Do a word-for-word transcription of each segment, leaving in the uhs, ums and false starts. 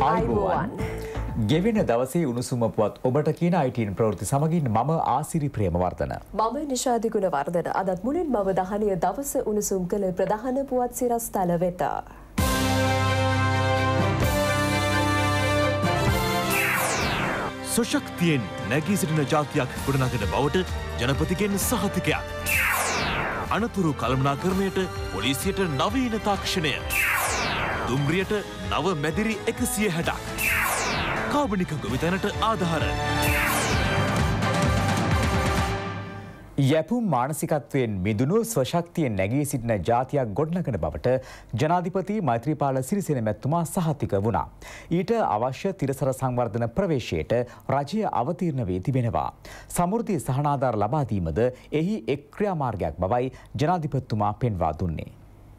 ආයුබෝවන්. ගෙවෙන දවසේ උණුසුම පුවත් ඔබට කියන අයිටීන් ප්‍රවෘත්ති සමගින් මම ආසිරි ප්‍රේමවර්ධන. මම නිශාදි ගුණවර්ධන. අදත් මුලින්ම අවධානය දවස උණුසුම් කළ ප්‍රධාන පුවත් සිරස්තල වෙත. සොශක්තියෙන් නැගී සිටින ජාතියක් ගොඩනගෙන බවට ජනපතිගෙන් සහතිකයක්. අනතුරු කළමනාකරණයට පොලිසියට නවීන තාක්ෂණය. දුම්රියට නව මැදිරි එකසිය හැටක්. කාබනික ගොවිතැනට ආධාර. යැපුම් මානසිකත්වයෙන් මිදුණු ස්වශක්තියෙන් නැගී සිටින ජාතියක් ගොඩනගන බවට ජනාධිපති මෛත්‍රීපාල සිරිසේන මැතිතුමා සහතික වුණා. ඊට අවශ්‍ය තිරසර සංවර්ධන ප්‍රවේශයට රජය අවතීර්ණ වී තිබෙනවා. සමෘද්ධි සහනාධාර ලබා දීමද එහි එක් ක්‍රියාමාර්ගයක් බවයි ජනාධිපතිතුමා පෙන්වා දුන්නේ.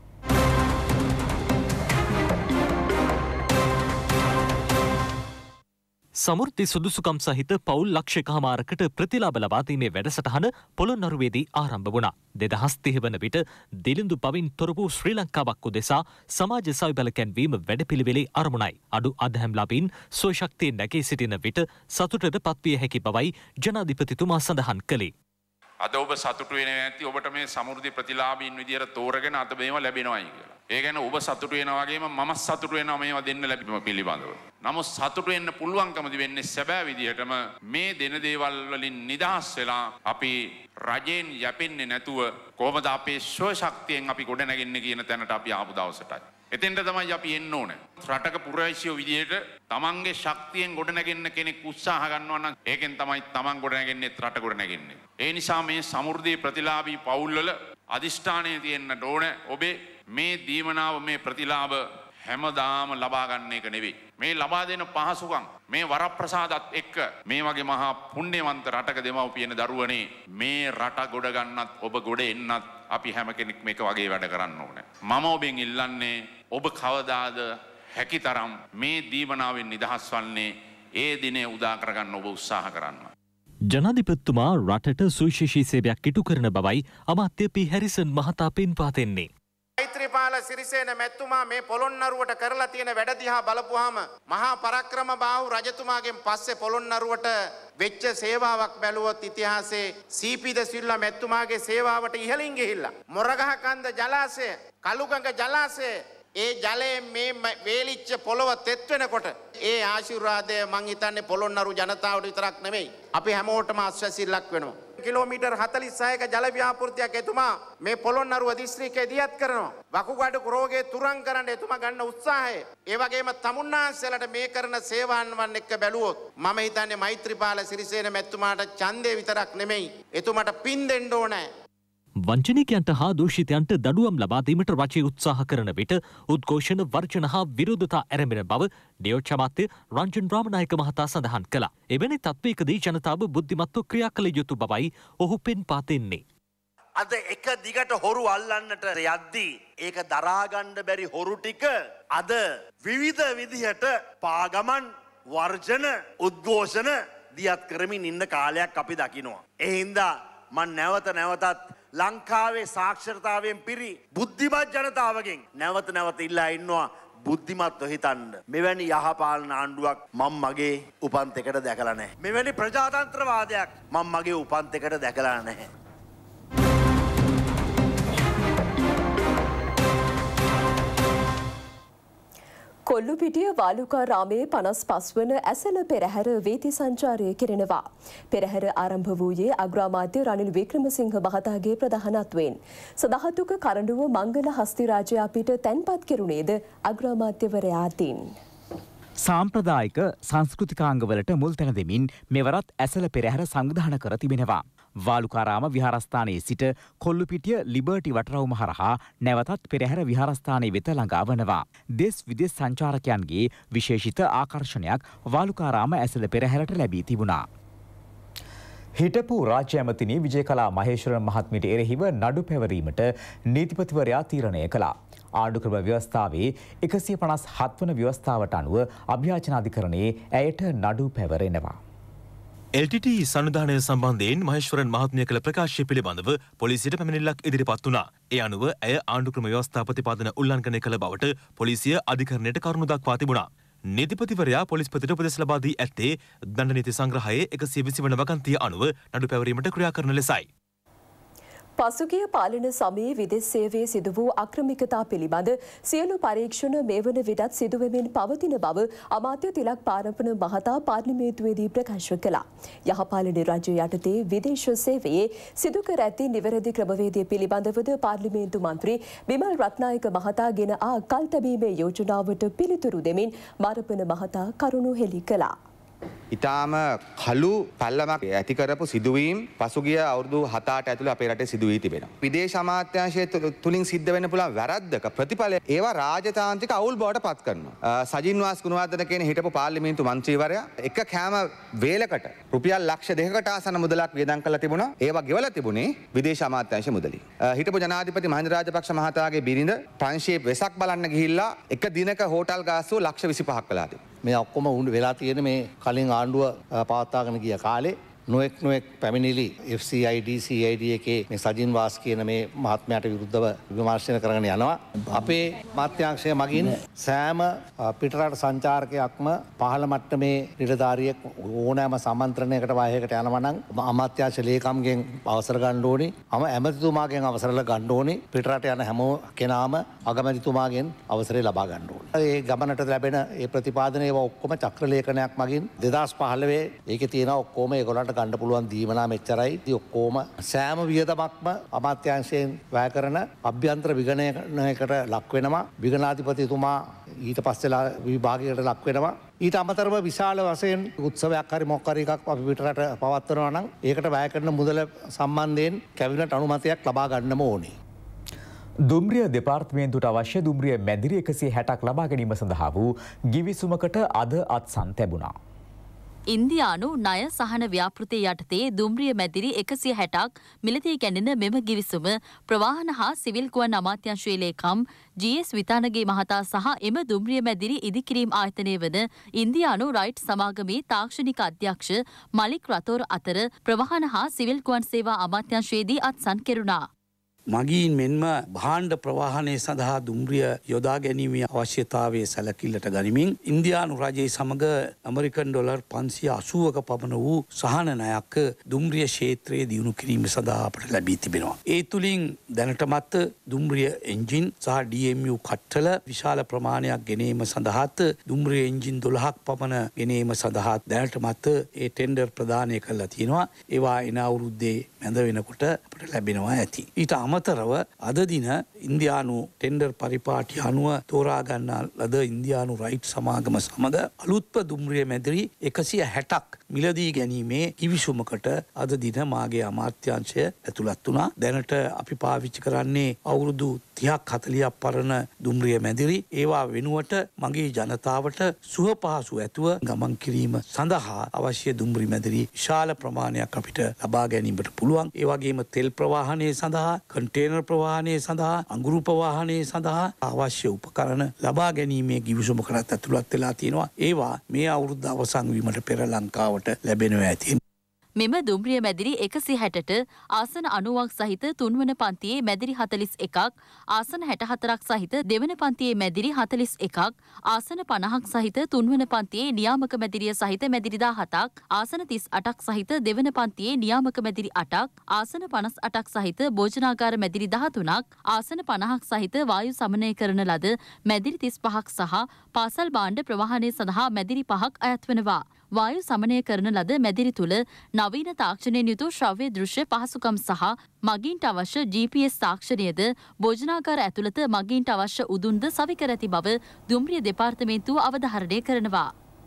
සමෘද්ධි සුදුසුකම් සහිත පවුල් ලක්ෂ කහමාරකට ප්‍රතිලාභ ලබා දීමේ වැඩසටහන පොළොන්නරුවේදී ආරම්භ වුණා. දෙදහස් තිහ වන විට දිලිඳු පවින් තොර වූ ශ්‍රී ලංකාවක් උදෙසා සමාජ සවිබල කැන්වීම වැඩපිළිවෙලේ අරමුණයි. අඩු අධ්‍යයම් ලබින් ස්වශක්තියෙන් නැගී සිටින විට සතුටට පත්විය හැකි බවයි ජනාධිපතිතුමා සඳහන් කළේ. අද ඔබ සතුටු වෙන්නේ නැති ඔබට මේ සමෘද්ධි ප්‍රතිලාභීන් විදියට තෝරගෙන අද මේව ලැබෙනවායි කියලා. ඒ කියන්නේ ඔබ සතුටු වෙනා වගේම මම සතුටු වෙනවා මේවා දෙන්න ලැබීම පිළිබඳව. නමුත් සතුටු වෙන්න පුළුවන්කමදි වෙන්නේ සැබෑ විදියටම මේ දෙන දේවල් වලින් නිදහස් වෙලා අපි රජෙන් යැපෙන්නේ නැතුව කොහොමද අපේ ස්වශක්තියෙන් අපි ගොඩ නැගෙන්නේ කියන තැනට අපි ආපු දවසටයි. එතෙන්ට තමයි අපි එන්න ඕනේ. රටක පුරවැසියෝ විදියට තමන්ගේ ශක්තියෙන් ගොඩ නැගෙන්න කෙනෙක් උත්සාහ ගන්නවා නම් ඒකෙන් තමයි තමන් ගොඩ නැගෙන්නේ රට ගොඩ නැගෙන්නේ. ඒ නිසා මේ සමෘද්ධි ප්‍රතිලාභී පවුල්වල අදිෂ්ඨානයේ තියෙන්න ඕනේ ඔබේ මේ දීමනාව මේ ප්‍රතිලාභ හැමදාම ලබා ගන්න එක නෙවෙයි. මේ ලබා දෙන පහසුකම් මේ වරප්‍රසාදත් එක්ක මේ වගේ මහා පුණ්‍යවන්ත රටක දෙමව්පියන දරුවනේ මේ රට ගොඩ ගන්නත් ඔබ ගොඩ එන්නත් අපි හැම කෙනෙක් මේක වගේ වැඩ කරන්න ඕනේ. මම ඔබෙන් ඉල්ලන්නේ ඔබ කවදාද හැකිතරම් මේ දීමනාවෙන් නිදහස් වන්නේ ඒ දිනේ උදා කරගන්න ඔබ උත්සාහ කරන්න. ජනාධිපතිතුමා රටට සුවිශේෂී සේවයක් ඉටු කරන බවයි අමාත්‍ය පී හැරිසන් මහතා පෙන්වා දෙන්නේ. මෛත්‍රීපාල සිරිසේන මැතිතුමා මේ පොළොන්නරුවට කරලා තියෙන වැඩ දිහා බලපුවාම මහා පරාක්‍රම බාහු රජතුමාගෙන් පස්සේ පොළොන්නරුවට වෙච්ච සේවාවක් බැලුවොත් ඉතිහාසයේ සීපී ද සිල්වා මැතිතුමාගේ සේවාවට ඉහළින් ගිහිල්ලා මොරගහකන්ද ජලාශය කළුගඟ ජලාශය ඒ ජලයෙන් මේ වේලිච්ච පොළව තෙත් වෙනකොට ඒ ආශිර්වාදය මං හිතන්නේ පොළොන්නරු ජනතාවට විතරක් නෙමෙයි අපි හැමෝටම ආශ්වාසිල්ලක් වෙනවා. කිලෝමීටර් හතළිස් හයක ජල ව්‍යාපෘතියක් එතුමා මේ පොළොන්නරුව දිස්ත්‍රික්කයේ දියත් කරනවා. වකුගඩු රෝගයේ තුරන් කරන්න එතුමා ගන්න උත්සාහය. ඒ වගේම තමුන්නාන්සලට මේ කරන සේවාවන් එක්ක බැලුවොත් මම හිතන්නේ මෛත්‍රීපාල සිරිසේන මැතිතුමාට ඡන්දේ විතරක් නෙමෙයි එතුමාට පින් දෙන්න ඕනේ. වංචනිකයන්ට හා දූෂිතයන්ට දඩුවම් ලබා දීමට රජය උත්සාහ කරන විට උද්ඝෝෂණ වර්ජන හා විරෝධතා ඇරඹෙන බව නියෝජ්‍ය අමාත්‍ය රංජන් රාමනායක මහතා සඳහන් කළා. එවැනි තත්ත්වයකදී ජනතාව බුද්ධිමත්ව ක්‍රියා කළ යුතු බවයි ඔහු පෙන්වා දෙන්නේ. අද එක දිගට හොරු අල්ලන්නට යද්දී ඒක දරාගන්න බැරි හොරු ටික අද විවිධ විදිහට පාගමන් වර්ජන උද්ඝෝෂණ දියත් කරමින් ඉන්න කාලයක් අපි දකිනවා. ඒ හින්දා මම නැවත නැවතත් ලංකාවේ සාක්ෂරතාවයෙන් පිරි බුද්ධිමත් ජනතාවගෙන් නැවත නැවත ඉල්ලා ඉන්නවා බුද්ධිමත්ව හිතන්න. මෙවැනි යහපාලන ආණ්ඩුවක් මම මගේ උපන්තෙකට දැකලා නැහැ. මෙවැනි ප්‍රජාතන්ත්‍රවාදයක් මම මගේ උපන්තෙකට දැකලා නැහැ. කොල්ලුපිටිය වාලුකාරාමයේ පනස් පස් වන ඇසළ පෙරහැර වීථි සංචාරය කෙරෙනවා. පෙරහැර ආරම්භ වූයේ අග්‍රාමාත්‍ය රනිල් වික්‍රමසිංහ මහතාගේ ප්‍රධානත්වයෙන්. සදහතුක කරඬුව මංගල හස්තිරාජයා පිට තැන්පත් කෙරුණේද අග්‍රාමාත්‍යවරයා අතින්. සාම්ප්‍රදායික සංස්කෘතිකාංගවලට මුල් තැන දෙමින් මෙවරත් ඇසළ පෙරහැර සංවිධානය කර තිබෙනවා. වාලුකාරාම විහාරස්ථානයේ සිට කොල්ලුපිටිය ලිබර්ටි වටරවුම හරහා නැවතත් පෙරහැර විහාරස්ථානයේ වෙත ළඟා වනවා. දෙස් විදෙස් සංචාරකයන්ගේ විශේෂිත ආකර්ෂණයක් වාලුකාරාම ඇසළ පෙරහැරට ලැබී තිබුණා. හිටපු රාජ්‍ය ඇමතිනි විජයකලා මහේශ්වරන් මහත්මියට එරෙහිව නඩු පැවරීමට නීතිපතිවරයා තීරණය කළා. ආණ්ඩුක්‍රම ව්‍යවස්ථාවේ එකසිය පනස් හත් වන ව්‍යවස්ථාවට අනුව අභ්‍යාචනාධිකරණයේ ඇයට නඩු පැවරෙනවා. එල් ටී ටී සංවිධානය සම්බන්ධයෙන් මහේශ්වරන් මහත්මිය කළ ප්‍රකාශය පිළිබඳව පොලිසියට පැමිණිල්ලක් ඉදිරිපත් වුණා. ඒ අනුව ඇය ආණ්ඩුක්‍රම ව්‍යවස්ථා ප්‍රතිපාදන උල්ලංඝනය කළ බවට පොලිසිය අධිකරණයට කරුණු දක්වා තිබුණා. නීතිපතිවරයා පොලිස්පතිට උපදෙස් ලබා දී ඇත්තේ දණ්ඩ නීති සංග්‍රහයේ එකසිය විසි වන වගන්තිය අනුව නඩු පැවරීමට ක්‍රියා කරන ලෙසයි. පසුගිය පාලන සමයේ විදෙස් සේවයේ සිදු වූ අක්‍රමිකතා පිළිබඳ සියලු පරීක්ෂණ මේ වන විටත් සිදුවෙමින් පවතින බව අමාත්‍ය තිලක් පාරපන මහතා පාර්ලිමේන්තුවේදී ප්‍රකාශ කළා. යහපාලන රජය යටතේ විදේශ සේවයේ සිදු කර ඇති නිවැරදි ක්‍රමවේදය පිළිබඳවද පාර්ලිමේන්තු මන්ත්‍රී විමල් රත්නායක මහතා ගෙන ආ කල් තැබීමේ යෝජනාවට පිළිතුරු දෙමින් මාරපන මහතා කරුණු හෙළි කළා. ඉතාම කළු පල්ලමක් ඇති කරපු සිදුවීම් පසුගිය අවුරුදු හත අට ඇතුළේ අපේ රටේ සිදු වී තිබෙනවා. විදේශ අමාත්‍යාංශය තුලින් සිද්ධ වෙන්න පුළුවන් වැරද්දක ප්‍රතිඵලය ඒවා රාජතාන්ත්‍රික අවුල් බවට පත් කරනවා. සජින් වාස් ගුණවර්ධන කියන හිටපු පාර්ලිමේන්තු මන්ත්‍රීවරයා එක කෑම වේලකට රුපියල් ලක්ෂ දෙකකට ආසන්න මුදලක් වියදම් කරලා තිබුණා. ඒවා ගෙවලා තිබුණේ විදේශ අමාත්‍යාංශ මුදලින්. හිටපු ජනාධිපති මහින්ද රාජපක්ෂ මහතාගේ බිරිඳ ප්‍රංශයේ වෙසක් බලන්න ගිහිල්ලා එක දිනක හෝටල් ගාස්තුව ලක්ෂ විසිපහක් කළා තිබුණා. මේ ඔක්කොම උන් වෙලා තියෙන මේ කලින් ආණ්ඩුව පවත්වාගෙන ගිය කාලේ නොඑක් නොඑක් පැමිණිලි එෆ් සී ආයි ඩී සී ආයි ඩී එකේ මේ සජින් වාස් කියන මේ මහත්මයාට විරුද්ධව විමර්ශන කරගෙන යනවා. අපේ මාත්‍යාංශය මගින් සෑම පිටරට සංචාරකයක්ම පහළ මට්ටමේ නිලධාරියෙක් ඕනෑම සමන්ත්‍රණයකට වාහයකට යනවා නම් අමාත්‍යාංශ ලේකම්ගෙන් අවසර ගන්න ඕනි. අම ඇමතිතුමාගෙන් අවසර ගන්න ඕනි. පිටරට යන හැම කෙනාම අගමැතිතුමාගෙන් අවසරය ලබා ගන්න ඕනි. ඒ ගමනට ලැබෙන ඒ ප්‍රතිපාදන ඒවා ඔක්කොම චක්‍ර ලේඛනයක් මගින් දෙදාස් පහළොව ඒකේ තියෙන ඔක්කොම ඒගොල්ලන්ට ගන්න පුළුවන් දීමනා මෙච්චරයි. ඉතින් ඔක්කොම සෑම වියදමක්ම අමාත්‍යාංශයෙන් වැය කරන අභ්‍යන්තර විගණනයකට ලක් වෙනවා. විගණාධිපතිතුමා ඊට පස්සෙලා විභාගයකට ලක් වෙනවා. ඊට අමතරව විශාල වශයෙන් උත්සවයක් හරි මොකක් හරි එකක් අපි පිටරට පවත්වනවා නම් ඒකට වැය කරන මුදල සම්බන්ධයෙන් කැබිනට් අනුමැතියක් ලබා ගන්නම ඕනේ. දුම්රිය දෙපාර්තමේන්තුවට අවශ්‍ය දුම්රිය මැදිරි එකසිය හැටක් ලබා ගැනීම සඳහා වූ ගිවිසුමකට අද අත්සන් තැබුණා. ඉන්දියානු ණය සහන ව්‍යාපෘතිය යටතේ දුම්රිය මැදිරි එකසිය හැටක් මිලදී ගැනෙන මෙම ගිවිසුම ප්‍රවාහන හා සිවිල් ගුවන් අමාත්‍යාංශයේ ලේකම් ජී එස් විතානගේ මහතා සහ එම දුම්රිය මැදිරි ඉදිකිරීම් ආයතනය වන ඉන්දියානු රයිට් සමාගමේ තාක්ෂණික අධ්‍යක්ෂ මලික් රතෝර අතර ප්‍රවාහන හා සිවිල් ගුවන් සේවා අමාත්‍යාංශයේදී අත්සන් කෙරුණා. මගීන් මෙන්ම භාණ්ඩ ප්‍රවාහනය සඳහා දුම්රිය යොදා ගැනීමේ අවශ්‍යතාවය සැලකිල්ලට ගනිමින් ඉන්දියානු රජයේ සමග ඇමරිකන් ඩොලර් පන්සිය අසූවක පමණ වූ සහන ණයක් දුම්රිය ක්ෂේත්‍රයේ දියුණු කිරීම සඳහා අපට ලැබී තිබෙනවා. ඒ තුලින් දැනටමත් දුම්රිය එන්ජින් සහ ඩී එම් යූ කට්ටල විශාල ප්‍රමාණයක් ගෙනීම සඳහාත් දුම්රිය එන්ජින් දොළහක් පමණ ගෙනීම සඳහා දැනටමත් ඒ ටෙන්ඩර් ප්‍රදානය කරලා තියෙනවා. ඒවා එන අවුරුද්දේ මැද වෙනකොට අපට ලැබෙනවා ඇති. ඊට අමතරව අද දින ඉන්දියානු ටෙන්ඩර් පරිපාටි අනුව තෝරා ගන්නා ලද ඉන්දියානු රයිට් සමාගම සමග අලුත්ම දුම්රිය මැදිරි එකසිය හැටක් මිලදී ගැනීමේ කිවිසුමකට අද දින මාගේ අමාත්‍යාංශය ඇතුළත් වුණා. දැනට අපි පාවිච්චි කරන්නේ අවුරුදු තිහක් හතලිහක් පරණ දුම්රිය මැදිරි. ඒවා වෙනුවට මගේ ජනතාවට සුව පහසු ඇතුව ගමන් කිරීම සඳහා අවශ්‍ය දුම්රිය මැදිරි විශාල ප්‍රමාණයක් අපිට ලබා ගැනීමට පුළුවන්. ඒ වගේම තෙල් ප්‍රවාහනය සඳහා, කන්ටේනර් ප්‍රවාහනය සඳහා, අඟුරු ප්‍රවාහනය සඳහා අවශ්‍ය උපකරණ ලබා ගැනීමේ ගිවිසුමකට ඇතුළත් වෙලා තියෙනවා. ඒවා මේ අවුරුද්ද අවසන් වීමට පෙර ලංකාවට ලැබෙනවා ඇති. මෙම දුම්රිය මැදිරි එකසිය හැටට ආසන අනූවක් සහිත තුන්වන පන්තියේ මැදිරි හතලිස් එකක්, ආසන හැට හතරක් සහිත දෙවන පන්තියේ මැදිරි හතලිස් එකක්, ආසන පනහක් සහිත තුන්වන පන්තියේ නියාමක මැදිරිය සහිත මැදිරි දාහතක්, ආසන තිස් අටක් සහිත දෙවන පන්තියේ නියාමක මැදිරි අටක්, ආසන පනස් අටක් සහිත භෝජනාගාර මැදිරි දහතුනක්, ආසන පනහක් සහිත වායු සමනය කරන ලද මැදිරි තිස් පහක් සහ පාසල් භාණ්ඩ ප්‍රවාහනය සඳහා මැදිරි පහක් අයත් වනවා. වායු සමනය කරන ලද මැදිරි තුළ නවීන තාක්ෂණයෙන් යුතු ශ්‍රව්‍ය දෘශ්‍ය පහසුකම් සහ මගීන්ට අවශ්‍ය ජී පී එස් තාක්ෂණයද භෝජනාගාර ඇතුළත මගීන්ට අවශ්‍ය උදුන්ද සවිකර ඇති බව දුම්රිය දෙපාර්තමේන්තුව අවධාරණය කරනවා.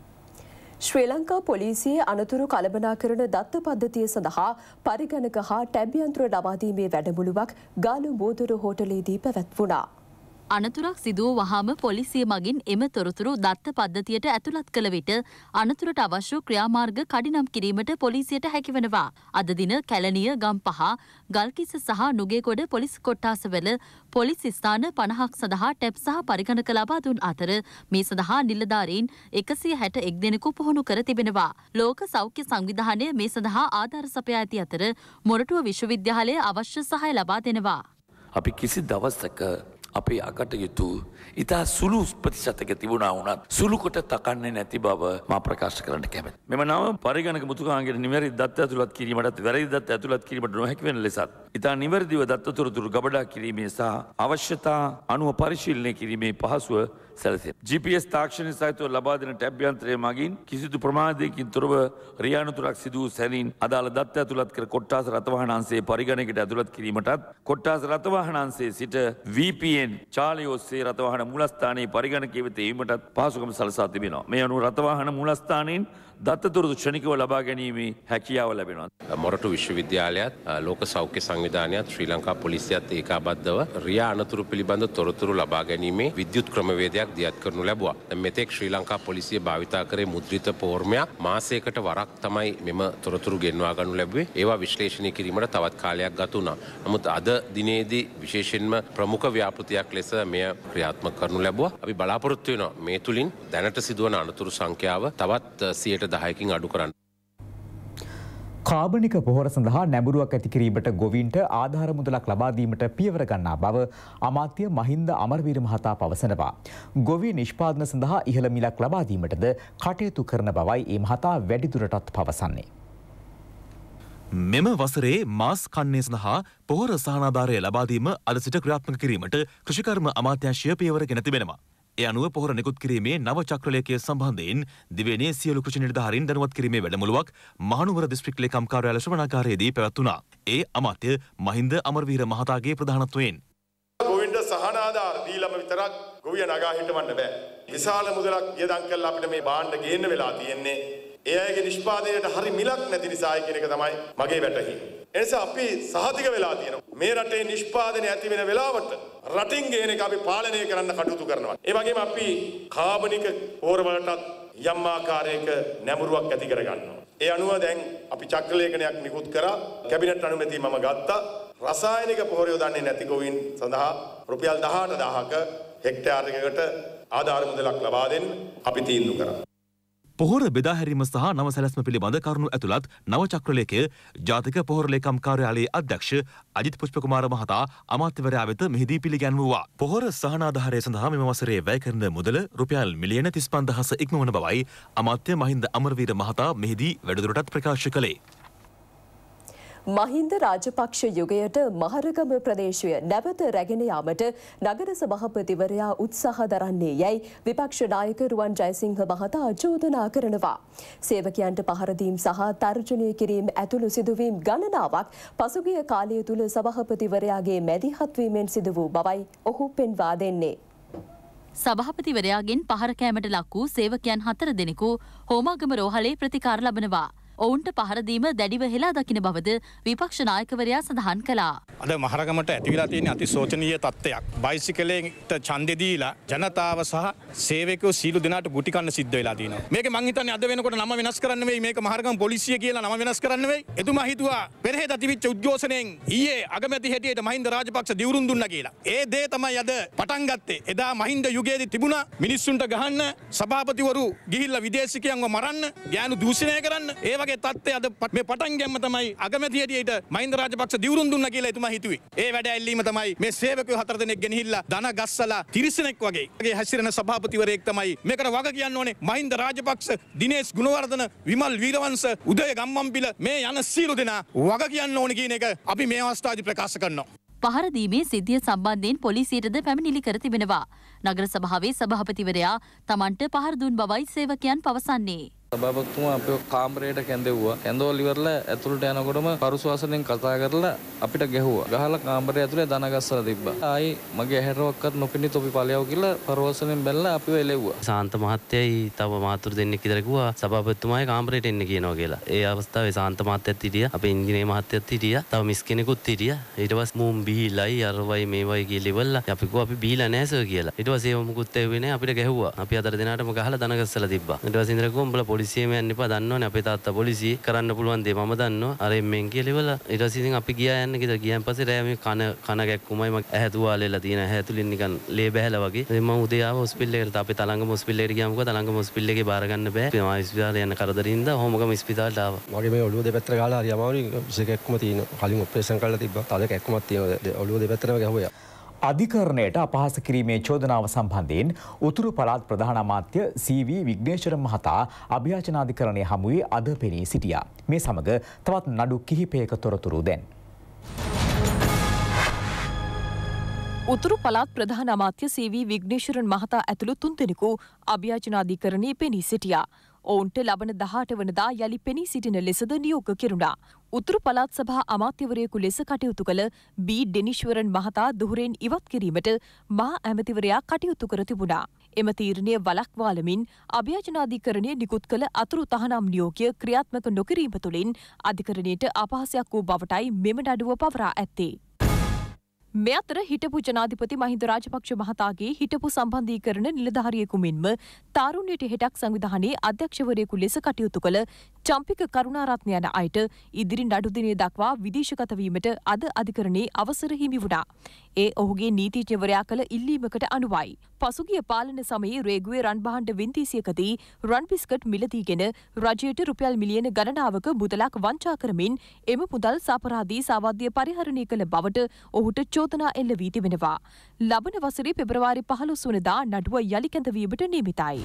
ශ්‍රී ලංකා පොලිසියේ අනතුරු කළමනාකරන දත්ත පද්ධතිය සඳහා පරිගණක හා ටැබ් යන්ත්‍ර ලබා දීමේ වැඩමුළුවක් ගාලු බෝදුර හෝටලයේදී පැවැත්වුණා. අනතුරක් සිදුව වහාම පොලිසිය මගින් එම තොරතුරු දත්ත පද්ධතියට ඇතුළත් කළ විට අනතුරට අවශ්‍ය ක්‍රියාමාර්ග කඩිනම් කිරීමට පොලිසියට හැකිවනවා. අද දින කැලණිය, ගම්පහ, ගල්කිස්ස සහ නුගේගොඩ පොලිස් කොට්ටාසවල පොලිස් ස්ථාන පනහක් සඳහා ටැබ් සහ පරිගණක ලබා දුන් අතර මේ සඳහා නිලධාරීන් එකසිය හැට එක් දෙනෙකු පුහුණු කර තිබෙනවා. ලෝක සෞඛ්‍ය සංවිධානය මේ සඳහා ආධාර සපයා ඇති අතර මොරටුව විශ්වවිද්‍යාලය අවශ්‍ය සහාය ලබා දෙනවා. අපි කිසි දවසක අපේ අකටයුතු ඉතා සුළු ප්‍රතිශතක තිබුණා වුණත් සුළු කොට තකන්නේ නැති බව මා ප්‍රකාශ කරන්න කැමැති. මෙම නව පරිගණක මුතුකාංගයේ නිවැරදි දත්ත ඇතුළත් කිරීමටත් වැරදි දත්ත ඇතුළත් කිරීමට නොහැකි වෙන ලෙසත් ඉතා නිවැරදිව දත්ත තොරතුරු ගබඩා කිරීමේ සහ අවශ්‍යතා අනුව පරිශීලනය කිරීමේ පහසුව සැලසේ. ජී පී එස් තාක්ෂණය සහිතව ලබා දෙන ටැබ් යන්ත්‍රය මගින් කිසිදු ප්‍රමාදයකින් තොරව රියානුතුරක් සිදු වූ සැනින් අදාළ දත්ත ඇතුළත් කර කොට්ටාස රථවාහන අංශයේ පරිගණකයට ඇතුළත් කිරීමටත් කොට්ටාස රථවාහන අංශයේ සිට වී පී එන් චාලය ඔස්සේ රථවාහන මූලස්ථානයේ පරිගණකය වෙත ඒමටත් පහසුකම් සලසා තිබෙනවා. මේ අනුව රථවාහන මූලස්ථානයෙන් දත්තතුරු ක්ෂණිකව ලබා ගැනීමේ හැකියාව ලැබෙනවා. මොරටු විශ්වවිද්‍යාලයත් ලෝක සෞඛ්‍ය සංවිධානයත් ශ්‍රී ලංකා පොලිසියත් ඒකාබද්ධව රියා අනතුරු පිළිබඳ තොරතුරු ලබා ගැනීමේ විද්‍යුත් ක්‍රමවේදයක් දියත් කරනු ලැබුවා. මෙතෙක් ශ්‍රී ලංකා පොලිසිය භාවිතා කරේ මුද්‍රිත පෝර්මයක් මාසයකට වරක් තමයි මෙම තොරතුරු ගෙන්වා ගන්නු ලැබුවේ. ඒවා විශ්ලේෂණය කිරීමට තවත් කාලයක් ගත වුණා. නමුත් අද දිනේදී විශේෂයෙන්ම ප්‍රමුඛ ව්‍යාපෘතියක් ලෙස මෙය ක්‍රියාත්මක කරනු ලැබුවා. අපි බලාපොරොත්තු වෙනවා මේ තුලින් දැනට සිදුවන අනතුරු සංඛ්‍යාව තවත් සියයට දහයකින් අඩු කරන්න. කාබනික පොහොර සඳහා නැඹුරුවක් ඇති කිරීමට ගොවීන්ට ආධාර මුදලක් ලබා දීමට පියවර ගන්නා බව අමාත්‍ය මහින්ද අමරවීර මහතා පවසනවා. ගොවී නිෂ්පාදන සඳහා ඉහළ මිලක් ලබා දීමටද කටයුතු කරන බවයි ඒ මහතා වැඩිදුරටත් පවසන්නේ. මෙම වසරේ මාස් කන්නේ සඳහා පොහොර සහනාධාරය ලබා දීම අද සිට ක්‍රියාත්මක කිරීමට කෘෂිකර්ම අමාත්‍යාංශය පියවර ගෙන තිබෙනවා. ඒ අනුව පොහොර නිකුත් කිරීමේ නව චක්‍රලේඛය සම්බන්ධයෙන් දිවයිනේ සියලු කෘෂි නිලධාරීන් දැනුවත් කිරීමේ වැඩමුළුවක් මහනුවර දිස්ත්‍රික් ලේකම් කාර්යාලය ශ්‍රවණාගාරයේදී පැවැත්වුණා. ඒ අමාත්‍ය මහින්ද අමරවීර මහතාගේ ප්‍රධානත්වයෙන් ගොවින්ට සහනාධාර දීලම විතරක් ගොවිය නගා හිටවන්න බෑ. විශාල මුදලක් වියදම් කරලා අපිට මේ භාණ්ඩ ගේන්න වෙලා තියෙන්නේ. ඒ අයගේ නිෂ්පාදනයට හරි මිලක් නැති නිසායි කියන එක තමයි මගේ වැටහීම. ඒ නිසා අපි සහතික වෙලා තියෙනවා. මේ රටේ නිෂ්පාදනය ඇති වෙන වෙලාවට රටින් ගේන එක අපි පාලනය කරන්න කටයුතු කරනවා. ඒ වගේම අපි කාබනික පොහොර වලටත් යම් ආකාරයක නැඹුරුවක් ඇති කර ගන්නවා. ඒ අනුව දැන් අපි චක්‍රලේඛනයක් නිකුත් කරා. කැබිනට් අනුමැතිය මම ගත්තා. රසායනික පොහොර යොදන්නේ නැති ගොවීන් සඳහා රුපියල් දහඅට දහසක හෙක්ටයාරයකට ආධාර මුදලක් ලබා දෙන්න අපි තීන්දුව කරා. පොහොර බෙදා හැරීම සහ නව සැලැස්ම පිළිබඳ කරුණු ඇතුළත් නව චක්‍රලේඛය ජාතික පොහොර ලේකම් කාර්යාලයේ අධ්‍යක්ෂ අජිත් පුෂ්පකුමාර මහතා අමාත්‍යවරයා වෙත මෙහිදී පිළිගැන්වුවා. පොහොර සහනාධාරය සඳහා මෙම වසරේ වැය කරන මුදල රුපියල් මිලියන තිස් පන්දහස ඉක්මවන බවයි අමාත්‍ය මහින්ද අමරවීර මහතා මෙහිදී වැඩිදුරටත් ප්‍රකාශ කළේ. මහින්ද රාජපක්ෂ යුගයට මහරගම ප්‍රදේශය නැවත රැගෙන යාමට නගර සභාපතිවරයා උත්සාහ දරන්නේ යැයි විපක්ෂ නායක රුවන් ජයසිංහ මහතා චෝදනා කරනවා. සේවකයන්ට පහර දීම් සහ තර්ජනය කිරීම ඇතුළු සිදුවීම් ගණනාවක් පසුගිය කාලය තුල සභාපතිවරයාගේ මැදිහත් වීමෙන් සිදු වූ බවයි ඔහු පෙන්වා දෙන්නේ. සභාපතිවරයාගෙන් පහර කෑමට ලක් වූ සේවකයන් හතර දෙනෙකු හෝමාගම රෝහලේ ප්‍රතිකාර ලබනවා. ඔවුන්ට පහරදීම දැඩිව හෙලා දකින බවද විපක්ෂ නායකවරයා සඳහන් කළා. අද මහරගමට ඇතිවිලා තියෙන අතිශෝචනීය තත්ත්වයක්. බයිසිකලයට ඡන්දෙ දීලා ජනතාව සහ සේවකයෝ සීළු දෙනාට ගුටි කන්න සිද්ධ වෙලා තියෙනවා. මේක මං හිතන්නේ අද වෙනකොට නම වෙනස් කරන්න වෙයි. මේක මහරගම පොලිසිය කියලා නම වෙනස් කරන්න වෙයි. එතුමා හිතුවා පෙරහෙද තිබිච්ච උද්ඝෝෂණයෙන් ඊයේ අගමැති හැටියට මහින්ද රාජපක්ෂ දිවුරුම් දුන්නා කියලා. ඒ දේ තමයි අද පටන් ගත්තේ. එදා මහින්ද යුගයේදී තිබුණා මිනිස්සුන්ට ගහන්න, සභාපතිවරු ගිහිල්ලා විදේශිකයන්ව මරන්න, ගෑනු දූෂණය කරන්න. ඒ වගේ තත්ත්වය අද මේ පටන් ගැම්ම තමයි අගමැති හැටියට මහින්ද රාජපක්ෂ දිවුරුම් දුන්නා කියලා එතුමා හිතුවේ. ඒ වැඩ ඇල්ලීම තමයි මේ සේවකයෝ හතර දෙනෙක් ගෙනහිල්ලා ධන ගස්සලා තිරිසනෙක් වගේ. ඒ හැසිරෙන සභාපතිවරයෙක් තමයි මේකට වග කියන්න ඕනේ. මහින්ද රාජපක්ෂ, දිනේෂ් ගුණවර්ධන, විමල් වීරවංශ, උදය ගම්මන්පිල මේ යන සියලු දෙනා වග කියන්න ඕනේ කියන එක අපි මේ අවස්ථාවේදී ප්‍රකාශ කරනවා. පහර දීමේ සිද්ධිය සම්බන්ධයෙන් පොලිසියටද පැමිණිලි කර තිබෙනවා. නගර සභාවේ සභාපතිවරයා තමන්ට පහර දුන් බවයි සේවකයන් පවසන්නේ. සභාපතිතුමා අපේ කාමරයට කැඳෙව්වා. කැඳවල ඉවරලා ඇතුළට යනකොටම පරුස වසනෙන් කතා කරලා අපිට ගැහුවා. ගහලා කාමරය ඇතුලේ දන ගස්සලා තිබ්බා. ආයි මගේ ඇහැරවක්වත් නොපෙනී තොපි ඵලයව කියලා පරුවසනෙන් බැලලා අපිව එලෙව්වා. සාන්ත මහත්තයයි තව මාතුරු දෙන්නෙක් විතර කිව්වා සභාපතිතුමාගේ කාමරයට එන්න කියනවා කියලා. ඒ අවස්ථාවේ සාන්ත මහත්තයත් හිටියා. අපේ ඉංජිනේර මහත්තයත් හිටියා. තව මිස් කෙනෙකුත් හිටියා. ඊට පස්සේ මූම් බීලයි අරවයි මේවයි කියලා ඉවරලා අපි කිව්වා අපි බීලා නැහැ සර් කියලා. ඊට පස්සේ ඒව මුකුත් ඇහුවේ නැහැ. අපිට ගැහුවා. අපි අතර දෙනාටම ගහලා දන ගස්සලා තිබ්බා. ඊට පස්සේ ඉඳලා කිව්වා උඹලා පොලිසියෙම යන්න එපා දන්නවනේ අපේ තාත්තා පොලිසිය කරන්න පුළුවන් දේ මම දන්නවා අර එම්ෙන් කියලා ඉවරලා ඊට පස්සේ ඉතින් අපි ගියා යන්න කියලා ගියන් පස්සේ රෑ මේ කන කන ගැක්කුමයි මම ඇහැ තුවාලෙලා තියෙන ඇහැ ඇතුලින් නිකන් ලේ බැහැලා වගේ ඉතින් මම උදේ ආව හොස්පිටල් එකට අපේ තලංගම හොස්පිටල් එකට ගියාම කිව්වා තලංගම හොස්පිටල් එකේ බාර ගන්න බෑ මම ඉස්පිතාලේ යන කරදරින්ද හොමගම ඉස්පිතාලට ආවා මගේ මේ ඔළුව දෙපැත්තට ගාලා හරි අමාරුයි විශේෂ කැක්කුම තියෙනවා කලින් ඔපරේෂන් කරලා තිබ්බා තද කැක්කුමක් තියෙනවා ඔළුව දෙපැත්තටම ගැහුවා අධිකරණයට අපහාස කිරීමේ චෝදනාව සම්බන්ධයෙන් උතුරු පළාත් ප්‍රධාන අමාත්‍ය සී.වී. විග්නේශ්වර මහතා අභියාචනාධිකරණය හමුවේ අද පෙනී සිටියා. මේ සමග තවත් නඩු කිහිපයක තොරතුරු දැන්. උතුරු පළාත් ප්‍රධාන අමාත්‍ය සී.වී. විග්නේශ්වරන් මහතා ඇතුළු තුන් දෙනෙකු අභියාචනාධිකරණයේ පෙනී සිටියා. ඔවුන්ට ලබන දහඅට වනදා යළි පෙනී සිටින ලෙසද නියෝග කෙරුණා. උතුරු පළාත් සභා අමාත්‍යවරයෙකු ලෙස කටයුතු කළ බී ඩෙනිශ්වරන් මහතා දුහුරෙන් ඉවත් කිරීමට මහා ඇමතිවරයා කටයුතු කර තිබුණා. එම තීරණය වළක්වාලමින් අභියාචනාධිකරණය නිකුත් කළ අතුරු තහනම් නියෝගය ක්‍රියාත්මක නොකිරීම තුළින් අධිකරණයට අපහාසයක් වූ බවටයි මෙම නඩුව පවරා ඇත්තේ. මේ අතර හිටපු ජනාධිපති මහින්ද රාජපක්ෂ මහතාගේ හිටපු සම්බන්ධීකරණ නිලධාරියෙකු මෙන්ම තාරුණ්‍යයට හෙටක් සංවිධානයේ අධ්‍යක්ෂවරයෙකු ලෙස කටයුතු කළ චම්පික කරුණාරත්න යන අයට ඉදිරි නඩු දිනය දක්වා විදේශගත වීමට අද අධිකරණයේ අවසර හිමි වුණා. ඒ ඔහුගේ නීතිඥවරයා කළ ඉල්ලීමකට අනුවයි. පසුගිය පාලන සමයේ රේගුවේ රන් භාණ්ඩ වින්දීසියකදී රන් බිස්කට් මිලදීගෙන රජයට රුපියල් මිලියන ගණනාවක මුදලක් වංචා කරමින් එම මුදල් සාපරාධී සාවද්‍ය පරිහරණය කළ බවට ඔහුට චෝදනා එල්ල වී තිබෙනවා. ලබන වසරේ පෙබරවාරි පහළොස් වනදා නඩුව යළි කැඳවීමට නියමිතයි.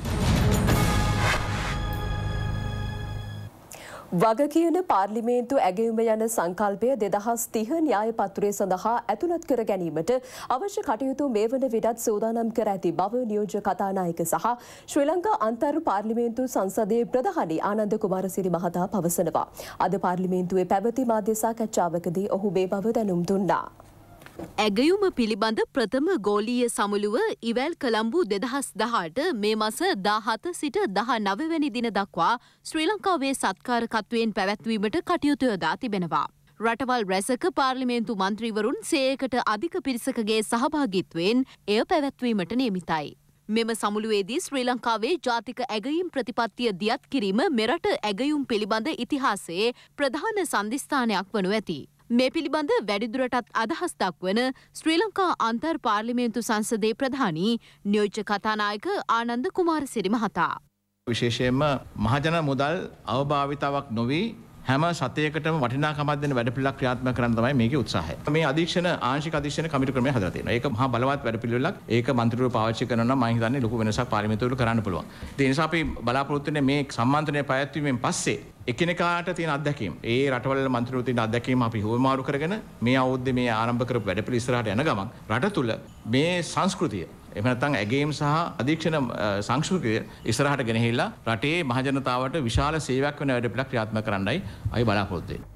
වගකීන පාර්ලිමේන්තු ඇගයුම යන සංකල්පය දෙදහස් තිහ න්‍යාය පත්‍රය සඳහා ඇතුළත් කර ගැනීමට අවශ්‍ය කටයුතු මේ වන විටත් සූදානම් කර ඇති බව නියෝජ්‍ය කතානායක සහ ශ්‍රී ලංකා අන්තර් පාර්ලිමේන්තු සංසදයේ ප්‍රධානී ආනන්ද කුමාරසිරි මහතා පවසනවා. අද පාර්ලිමේන්තුවේ පැවති මාධ්‍ය සාකච්ඡාවකදී ඔහු මේ බව දැනුම් දුන්නා. ඇගයුම පිළිබඳ ප්‍රථම ගෝලීය සමුළුව ඉවැල් කළම්බු දෙදහස් දහඅට මේ මස දාහත සිට දහනව වැනි දින දක්වා ශ්‍රී ලංකාවේ සත්කාරකත්වයෙන් පැවැත්වීමට කටයුතු යොදා තිබෙනවා. රටවල් රැසක පාර්ලිමේන්තු මන්ත්‍රීවරුන් සේයකට අධික පිරිසකගේ සහභාගිත්වයෙන් එය පැවැත්වීමට නියමිතයි. මෙම සමුළුවේදී ශ්‍රී ලංකාවේ ජාතික ඇගයීම් ප්‍රතිපත්තිය දියත් කිරීම මෙරට ඇගයුම් පිළිබඳ ඉතිහාසයේ ප්‍රධාන සන්ධිස්ථානයක් වනු ඇති. මේ පිළිබඳ වැඩිදුරටත් අදහස් දක්වන ශ්‍රී ලංකා අන්තර් පාර්ලිමේන්තු සංසදයේ ප්‍රධානී නියෝජ්‍ය කතානායක ආනන්ද කුමාරසිරි මහතා. විශේෂයෙන්ම මහජන මුදල් අවභාවිතාවක් නොවී හැම සතයකටම වටිනාකමක් දෙන වැඩපිළිවෙලක් ක්‍රියාත්මක කරන්න තමයි මේකේ උත්සාහය. මේ අධීක්ෂණ ආංශික අධීක්ෂණ කමිටු ක්‍රමය හදලා තියෙනවා. ඒක මහා බලවත් වැඩපිළිවෙලක්. ඒක මන්ත්‍රීවරු පාවිච්චි කරනවා නම් මම හිතන්නේ ලොකු වෙනසක් පාර්ලිමේන්තුවල කරන්න පුළුවන්. ඒ නිසා අපි බලාපොරොත්තු වෙන්නේ මේ සම්මන්ත්‍රණය පැවැත්වීමෙන් පස්සේ එකිනෙකාට තියෙන අත්දැකීම් ඒ රටවල මන්ත්‍රීවරු තියෙන අත්දැකීම් අපි හුවමාරු කරගෙන මේ අවුරුද්දේ මේ ආරම්භ කරපු වැඩපිළිවෙල ඉස්සරහට යන ගමන් රට තුල මේ සංස්කෘතිය එහෙම නැත්නම් ඇගේම් සහ අධීක්ෂණ සංස්කෘතිය ඉස්සරහට ගෙනහිල්ලා රටේ මහජනතාවට විශාල සේවයක් වෙන වැඩපිළිවෙලක් ක්‍රියාත්මක කරන්නයි අපි බලාපොරොත්තු වෙන්නේ.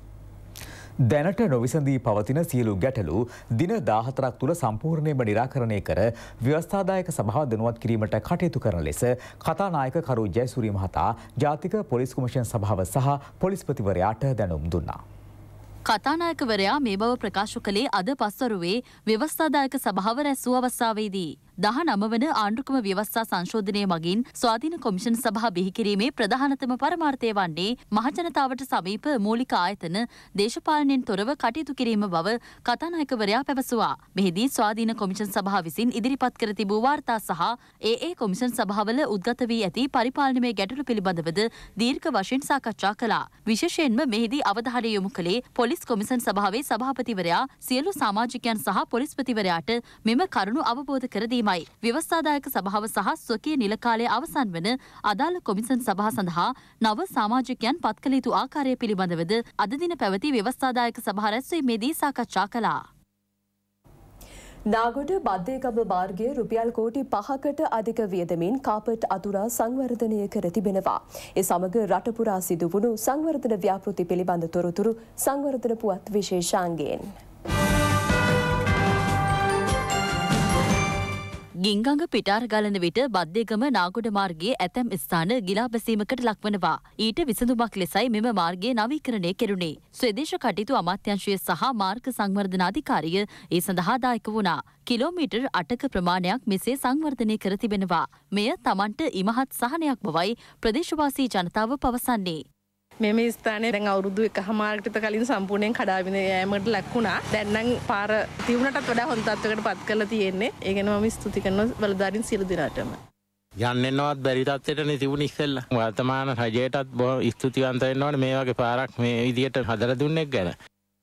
දැනට නොවිසඳී පවතින සියලු ගැටලු දින දාහතරක් තුළ සම්පූර්ණයෙන්ම නිරාකරණය කර ව්‍යවස්ථාදායක සභාව දැනුවත් කිරීමට කටයුතු කරන ලෙස කතානායක කරු ජයසූරිය මහතා ජාතික පොලිස් කොමිෂන් සභාව සහ පොලිස්පතිවරයාට දැනුම් දුන්නා. කතානායකවරයා මේ බව ප්‍රකාශ කළේ අද පස්වරුවේ ව්‍යවස්ථාදායක සභාව රැස්වූ අවස්ථාවේදී. දහනව වන ආණ්ඩුක්‍රම ව්‍යවස්ථා සංශෝධනය මගින් ස්වාධීන කොමිෂන් සභා බිහි කිරීමේ ප්‍රධානතම පරමාර්ථය වන්නේ මහජනතාවට සමීප මූලික ආයතන දේශපාලනයෙන් තොරව කටයුතු කිරීම බව කතානායකවරයා පැවසුවා. මෙහිදී ස්වාධීන කොමිෂන් සභාව විසින් ඉදිරිපත් කර තිබූ වාර්තා සහ ඒ ඒ කොමිෂන් සභාවල උද්ගත වී ඇති පරිපාලනමය ගැටලු පිළිබඳවද දීර්ඝ වශයෙන් සාකච්ඡා කළා. විශේෂයෙන්ම මෙහිදී අවධානය යොමු කළේ පොලිස් කොමිෂන් සභාවේ සභාපතිවරයා සියලු සමාජිකයන් සහ පොලිස්පතිවරයාට මෙම කරුණු අවබෝධ කර දීම ව්‍යවස්ථාදායක සභාව සහ ස්වකීය නිල කාලය අවසන් වන අදාළ කොමිෂන් සභා සඳහා නව සමාජිකයන් පත් කළ යුතු ආකාරය පිළිබඳවද අද දින පැවති ව්‍යවස්ථාදායක සභා රැස්වීමේදී සාකච්ඡා කළා. නාගොඩ බද්දේගම මාර්ගයේ රුපියල් කෝටි පහකට අධික වියදමින් කාපට් අතුරා සංවර්ධනය කර තිබෙනවා. ඒ සමග රට පුරා සිදු වුණු සංවර්ධන ව්‍යාපෘති පිළිබඳ තොරතුරු සංවර්ධන පුවත් විශේෂාංගයෙන්. ගිංගඟ පිටාර ගලන විට බද්දේගම නාගොඩ මාර්ගයේ ඇතැම් ස්ථාන ගිලා බැසීමකට ලක්වනවා. ඊට විසඳුමක් ලෙසයි මෙම මාර්ගය නවීකරණය කෙරුණේ. ස්වදේශ කටයුතු අමාත්‍යාංශය සහ මාර්ග සංවර්ධන අධිකාරිය ඒ සඳහා දායක වුණා. කිලෝමීටර් අටක ප්‍රමාණයක් මෙසේ සංවර්ධනය කර තිබෙනවා. මෙය තමන්ට ඉමහත් සහනයක් බවයි ප්‍රදේශවාසී ජනතාව පවසන්නේ. මෙම ස්ථානයේ දැන් අවුරුදු එකහමාරකට කලින් සම්පූර්ණයෙන් කඩාවින යෑමකට ලක්ුණා. දැන් නම් පාර තිබුණටත් වඩා හොඳ තත්ත්වයකට පත් කරලා තියෙන්නේ. ඒ ගැන මම ස්තුති කරනවා බලධාරීන් සියලු දෙනාටම. යන්නෙන්නවත් බැරි තත්ත්වයටනේ තිබුණ ඉස්සෙල්ලා. වර්තමාන රජයටත් බොහොම ස්තුතිවන්ත වෙන්න ඕනේ මේ වගේ පාරක් මේ විදියට හදලා දුන්නෙක් ගැන.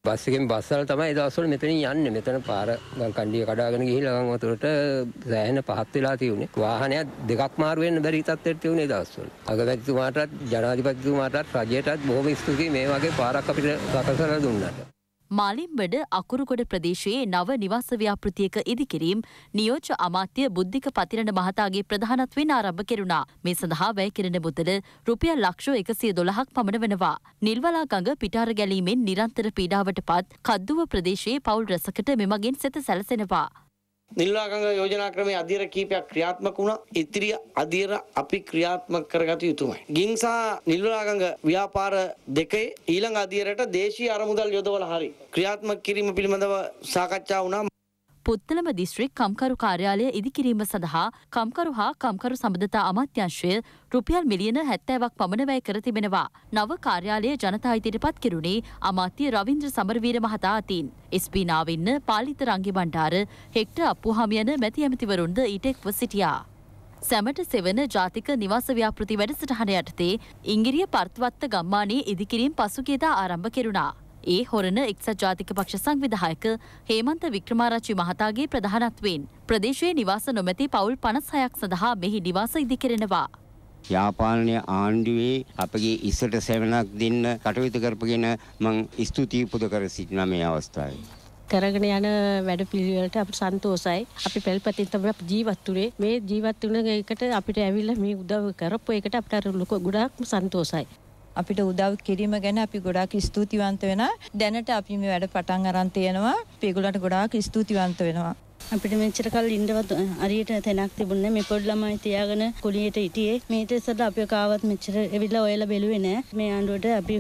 බස් එකෙන් බස්සල තමයි ඒ දවස්වල මෙතනින් යන්නේ. මෙතන පාර ගම් කණ්ඩිය කඩාගෙන ගිහිල්ලා ගම් වතුරට සෑහෙන පහත් වෙලා තියුනේ. වාහනයක් දෙකක් මාරු වෙන්න බැරි තත්ත්වයට තියුනේ ඒ දවස්වල. අගමැතිතුමාටත් ජනාධිපතිතුමාටත් රජයටත් බොහොම ස්තුතියි මේ වගේ පාරක් අපිට සකසලා දුන්නාට. මාලිම්බඩ අකුරුගොඩ ප්‍රදේශයේ නව නිවාස ව්‍යාපෘතියක ඉදිකිරීම් නියෝජ්‍ය අමාත්‍ය බුද්ධික පතිරණ මහතාගේ ප්‍රධානත්වයෙන් ආරම්භ කෙරුණා. මේ සඳහා වැය කෙරෙන මුදල රුපියල් ලක්ෂ එකසිය දොළහක් පමණ වනවා. නිල්වලා ගඟ පිටාර ගැලීමෙන් නිරන්තර පීඩාවට පත් කද්දුව ප්‍රදේශයේ පවුල් රැසකට මෙමගින් සෙත සැලසෙනවා. නිල්වාගඟ යෝජනා ක්‍රමයේ අධීර කීපයක් ක්‍රියාත්මක වුණා. ඉතිරි අධීර අපි ක්‍රියාත්මක කරගත යුතුමයි. ගින් සහ නිල්වාගඟ ව්‍යාපාර දෙකේ ඊළඟ අධීරයට දේශීය අරමුදල් යොදවලා හරි ක්‍රියාත්මක කිරීම පිළිබඳව සාකච්ඡා වුණා. පුත්තලම දිස්ත්‍රික් කම්කරු කාර්යාලය ඉදිකිරීම සඳහා කම්කරු හා කම්කරු සම්බන්ධතා අමාත්‍යාංශය රුපියල් මිලියන හැත්තෑවක් පමණ වැය කර තිබෙනවා. නව කාර්යාලය ජනතා හිතට පත් කෙරුණේ අමාත්‍ය රවීන්ද්‍ර සමරවීර මහතා අතින්. S P Nawinna Palitha Range Bandara Hector Appuhamy යන මැති ඇමතිවරුන්ද ඊට එක්ව සිටියා. සැමට සෙවන ජාතික නිවාස ව්‍යාපෘති වැඩසටහන යටතේ ඉංගිරිය පර්තවත්ත ගම්මානයේ ඉදිකිරීම් පසුගියදා ආරම්භ කෙරුණා. ඒ හොරණ එක්සත් ජාතික පක්ෂ සංවිධායක හේමන්ත වික්‍රමාරච්චි මහතාගේ ප්‍රධානත්වයෙන් ප්‍රදේශයේ නිවාස නොමැති පවුල් පනස් හයක් සඳහා මෙහි නිවාස ඉදිකරනවා. යාපාලනය ආණ්ඩුවේ අපගේ ඉස්සට සෙවනක් දෙන්න කටයුතු කරපගෙන මං ස්තුතියි පුද කර සිටිනා මේ අවස්ථාවේ. කරගෙන යන වැඩ පිළිවෙලට අපිට සන්තෝෂයි. අපි පෙළපතින් තමයි අපි ජීවත් වුනේ. මේ ජීවත් වුණ එකට අපිට ඇවිල්ලා මේ උදව් කරපු එකට අපිට ලොකු ගොඩාක් සන්තෝෂයි. අපිට උදව් කිරීම ගැන අපි ගොඩාක් ස්තුතිවන්ත වෙනවා. දැනට අපි මේ වැඩ පටන් අරන් තියෙනවා. අපි ඒගොල්ලන්ට ගොඩාක් ස්තුතිවන්ත වෙනවා. අපිට මෙච්චර කල් ඉන්නවත් හරියට තැනක් තිබුණේ මේ පොඩි ළමයි තියාගෙන කුලියට හිටියේ. මේට ඉස්සෙල්ලා අපි කාවත් මෙච්චර එවිලා ඔයලා බැලුවේ නෑ. මේ ආණ්ඩුවට අපි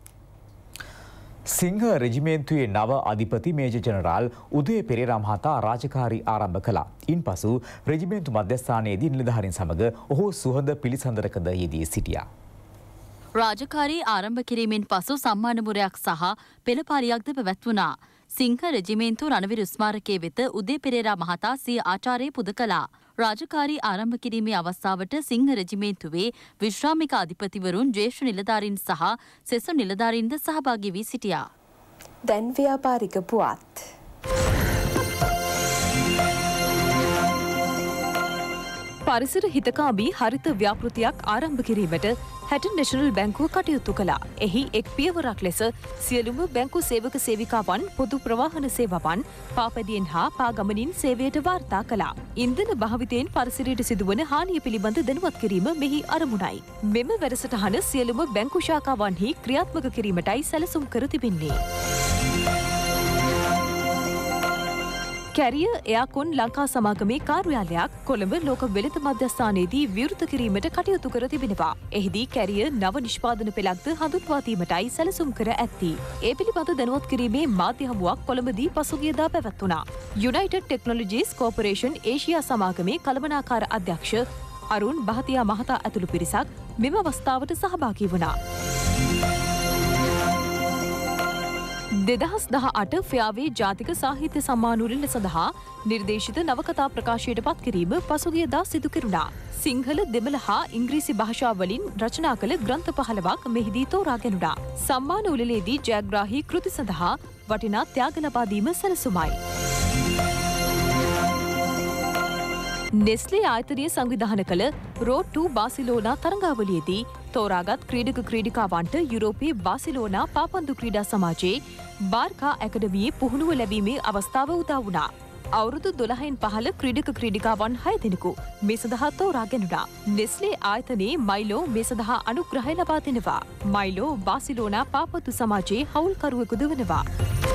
සිංහ රෙජිමේන්තුවේ නව අධිපති මේජර් ජනරාල් උදය පෙරේරා මහතා රාජකාරී ආරම්භ කළා. ඉන්පසු රෙජිමේන්තු මධ්‍යස්ථානයේදී නිලධාරීන් සමග ඔහු සුහද පිළිසඳරකද යෙදී සිටියා. රාජකාරී ආරම්භ කිරීමෙන් පසු සම්මානමුරයක් සහ පෙළපාලියක්ද පැවැත්වුණා. සිංහ රෙජිමේන්තු රණවිරු ස්මාරකයේ වෙත උදේ පෙරේරා මහතා සිය ආචාර්ය පුද කළා. රාජකාරී ආරම්භ කිරීමේ අවස්ථාවට සිංහ රෙජිමේන්තුවේ විශ්‍රාමික අධිපතිවරුන් ජ්‍යෙෂ්ඨ නිලධාරීන් සහ සෙසු නිලධාරීන්ද සහභාගී වී සිටියා. දැන් ව්‍යාපාරික පුවත්. පරිසර හිතකාමී හරිත ව්‍යාපෘතියක් ආරම්භ කිරීමට හැටන් නැෂනල් බැංකුව කටයුතු කළා. එහි එක් පියවරක් ලෙස සියලුම බැංකු සේවක සේවිකාවන් පොදු ප්‍රවාහන සේවාවන් පාපැදියෙන් හා පාගමනින් සේවයට වාර්තා කළා. ඉන්ධන භාවිතයෙන් පරිසරයට සිදුවන හානිය පිළිබඳ දැනුවත් කිරීම මෙහි අරමුණයි. මෙම වැඩසටහන සියලුම බැංකු ශාඛාවන්හි ක්‍රියාත්මක කිරීමටයි සැලසුම් කර තිබෙන්නේ. කැරිය එයාකොන් ලංකා සමාගමේ කාර්යාලයක් කොළඹ ලෝක වෙළඳ මධ්‍යස්ථානයේදී විවෘත කිරීමට කටයුතු කර තිබෙනවා. එහිදී කැරිය නව නිෂ්පාදන පෙළක්ද හඳුන්වා දීමටයි සැලසුම් කර ඇත්තේ. ඒ පිළිබඳ දැනුවත් කිරීමේ මාධ්‍ය හමුවක් කොළඹදී පසුගියදා පැවැත්වුණා. යුනයිටඩ් ටෙක්නොලොජීස් කෝපරේෂන් ඒෂියා සමාගමේ කළමනාකාර අධ්‍යක්ෂ අරුන් බහතියා මහතා ඇතුළු පිරිසක් මෙම අවස්ථාවට සහභාගී වුණා. දෙදහස් දහ අට ෆ්‍යාවේ ජාතික සාහිත්‍ය සම්මානුරෙල්ල සඳහා නිර්දේශිත නවකතා ප්‍රකාශයට පත් කිරීම පසුගියදා සිදු කෙරුණා. සිංහල දෙමළ හා ඉංග්‍රීසි භාෂාවලින් රචනා කළ ග්‍රන්ථ පහළවක් මෙහිදී තෝරා ගැනුණා. සම්මාන උළෙලේදී ජයග්‍රාහී කෘති සඳහා වටිනා ත්‍යාග ලබා දීම සැලසුමයි. නෙස්ලේ ආයතනය සංවිධාන කළ රෝඩ් ටු බාසිලෝනා තරඟාවලියේදී තෝරාගත් ක්‍රීඩක ක්‍රීඩිකාවන්ට යුරෝපයේ බාසිලෝනා පාපන්දු ක්‍රීඩා සමාජයේ බාර්කා ඇකඩමියේ පුහුණුව ලැබීමේ අවස්ථාව උදා වුණා. අවුරුදු දොළහෙන් පහළ ක්‍රීඩක ක්‍රීඩිකාවන් හය දෙනෙකු මේ සඳහා තෝරා ගැනුණා. නෙස්ලේ ආයතනයේ මයිලෝ මේ සඳහා අනුග්‍රහය ලබා දෙනවා. මයිලෝ බාසිලෝනා පාපන්දු සමාජයේ හවුල්කරුවෙකුද වෙනවා.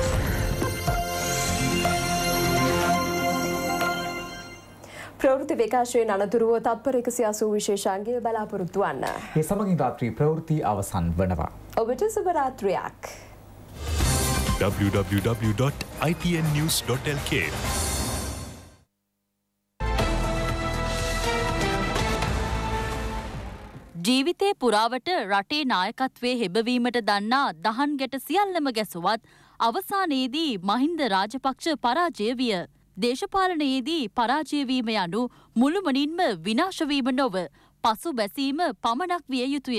ප්‍රවෘත්ති විකාශයෙන් අනතුරුව තත්පර එකසිය අසූ විශේෂාංගය බලාපොරොත්තු වන්න. ඒ සමගින් රාත්‍රී ප්‍රවෘත්ති අවසන් වනවා. ඔබට සුබ රාත්‍රියක්. w w w dot i t n news dot l k ජීවිතේ පුරාවට රටේ නායකත්වයේ හෙබවීමට දන්නා දහන් ගැට සියල්ලම ගැසුවත් අවසානයේදී මහින්ද රාජපක්ෂ පරාජය විය. දේශපාලනයේදී පරාජය වීම යනු මුළුමනින්ම විනාශ වීම නොව පසු බැසීම පමණක් විය යුතුය.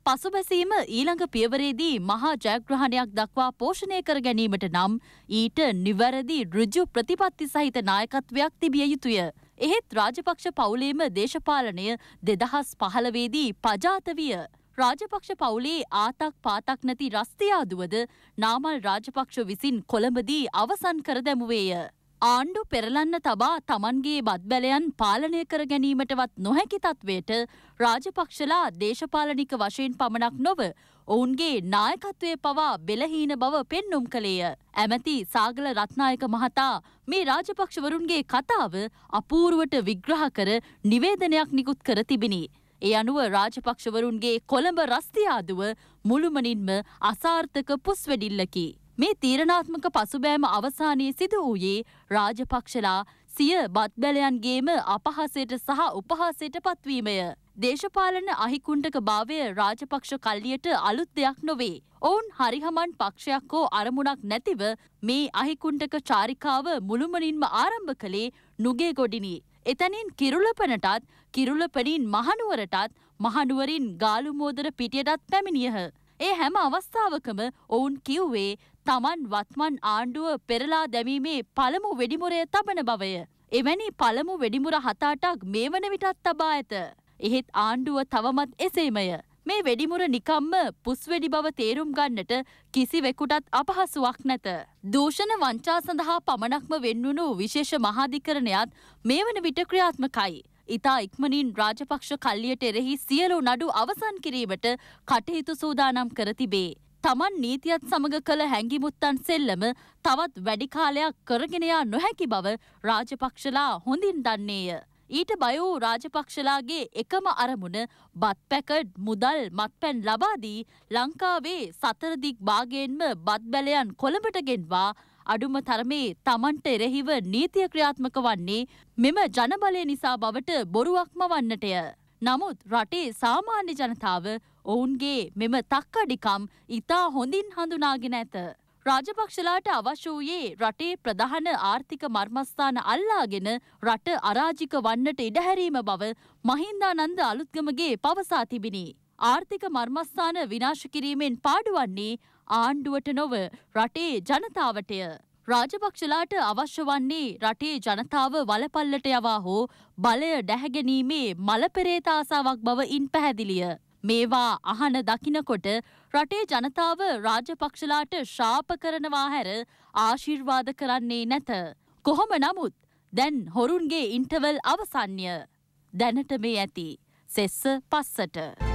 පසුබැසීම ඊළඟ පියවරේදී මහා ජයග්‍රහණයක් දක්වා පෝෂණය කර ගැනීමට නම් ඊට නිවැරදි ඍජු ප්‍රතිපත්ති සහිත නායකත්වයක් තිබිය යුතුය. එහෙත් රාජපක්ෂ පවුලේම දේශපාලනය දෙදහස් පහළවේදී පජාත විය. රාජපක්ෂ පවුලේ ආතක් පාතක් නැති රස්තියාදුවද නාමල් රාජපක්ෂ විසින් කොළඹදී අවසන් කර දැමුවේය. ආණ්ඩු පෙරලන්න තබා තමන්ගේ බත්බැලයන් පාලනය කර ගැනීමටවත් නොහැකි තත්වයට රාජපක්ෂලා දේශපාලනික වශයෙන් පමණක් නොව ඔවුන්ගේ නායකත්වය පවා බෙලහීන බව පෙන්නුම් කළේය. ඇමති සාගල රත්නායක මහතා මේ රාජපක්ෂවරුන්ගේ කතාව අපූරුවට විග්‍රහ කර නිවේදනයක් නිකුත් කර තිබිණි. ඒ අනුව රාජපක්ෂවරුන්ගේ කොළඹ රස්තියාදුව මුළුමනින්ම අසාර්ථක පුස්වැඩිල්ලකි. මේ තීරණාත්මක පසුබෑම අවසානයේ සිදු වූයේ රාජපක්ෂලා සිය බත්බැලයන්ගේම අපහසයට සහ උපහාසයට පත්වීමය. දේශපාලන අහිකුණ්ටක භාවය රාජපක්ෂ කල්ලියට අලුත් දෙයක් නොවේ. ඔවුන් හරිහමන් පක්ෂයක් හෝ අරමුණක් නැතිව මේ අහිකුණ්ටක චාරිකාව මුළුමනින්ම ආරම්භ කළේ නුගේ ගොඩිනි. එතැනින් කිරුළපනටත් කිරුළපනින් මහනුවරටත් මහනුවරින් ගාලුමෝදර පිටියටත් පැමිණියහ. ඒ හැම අවස්ථාවකම ඔවුන් කිව්වේ තමන් වත්මන් ආණ්ඩුව පෙරලා දැමීමේ පළමු වෙඩිමුරය තබන බවය. එවැනි පළමු වෙඩිමුර හත අටක් මේ වන විටත් තබා ඇත. එහෙත් ආණ්ඩුව තවමත් එසේමය. මේ වෙඩිමුර නිකම්ම පුස්වෙඩි බව තේරුම් ගන්නට කිසිවෙකුටත් අපහසුවක් නැත. දූෂණ වංචා සඳහා පමණක්ම වෙන්වුණු විශේෂ මහාධිකරණයත් මේ වන විට ක්‍රියාත්මකයි. ඉතා ඉක්මනින් රාජපක්ෂ කල්ලියට එරෙහි සියලු නඩු අවසන් කිරීමට කටයුතු සූදානම් කර තිබේ. තමන් නීතියත් සමග කළ හැඟිමුත්තන් සෙල්ලම තවත් වැඩි කාලයක් කරගෙන යා නොහැකි බව රාජපක්ෂලා හොඳින් දන්නේය. ඊට බය වූ රාජපක්ෂලාගේ එකම අරමුණ බත් පැකට් මුදල් මත්පැන් ලබා දී ලංකාවේ සතර දිග් භාගයෙන්ම බත් බැලයන් කොළඹට ගෙන්වා අඩුම තරමේ තමන්ට එරෙහිව නීතිය ක්‍රියාත්මක වන්නේ මෙම ජනබලය නිසා බවට බොරුවක්ම වන්නටය. නමුත් රටේ සාමාන්‍ය ජනතාව ඔවුන්ගේ මෙම තක්කඩිකම් ඉතා හොඳින් හඳුනාගෙන ඇත. රාජපක්ෂලාට අවශ්‍ය වූයේ රටේ ප්‍රධාන ආර්ථික මර්මස්ථාන අල්ලාගෙන රට අරාජික වන්නට ඉඩහැරීම බව මහින්දානන්ද අලුත්ගමගේ පවසා තිබිණි. ආර්ථික මර්මස්ථාන විනාශ කිරීමෙන් පාඩුවන්නේ ආණ්ඩුවට නොව රටේ ජනතාවටය. රාජපක්ෂලාට අවශ්‍ය වන්නේ රටේ ජනතාව වලපල්ලට යවා හෝ බලය ඩැහැගැනීමේ මලපෙරේත ආසාවක් බව ඉන් පැහැදිලිය. මේවා අහන දකිනකොට රටේ ජනතාව රාජපක්ෂලාට ශාප කරනවා හැර ආශිර්වාද කරන්නේ නැත. කොහොම නමුත් දැන් හොරුන්ගේ ඉන්ටර්වල් අවසන්ය. දැනට මේ ඇති සෙස්ස පස්සට.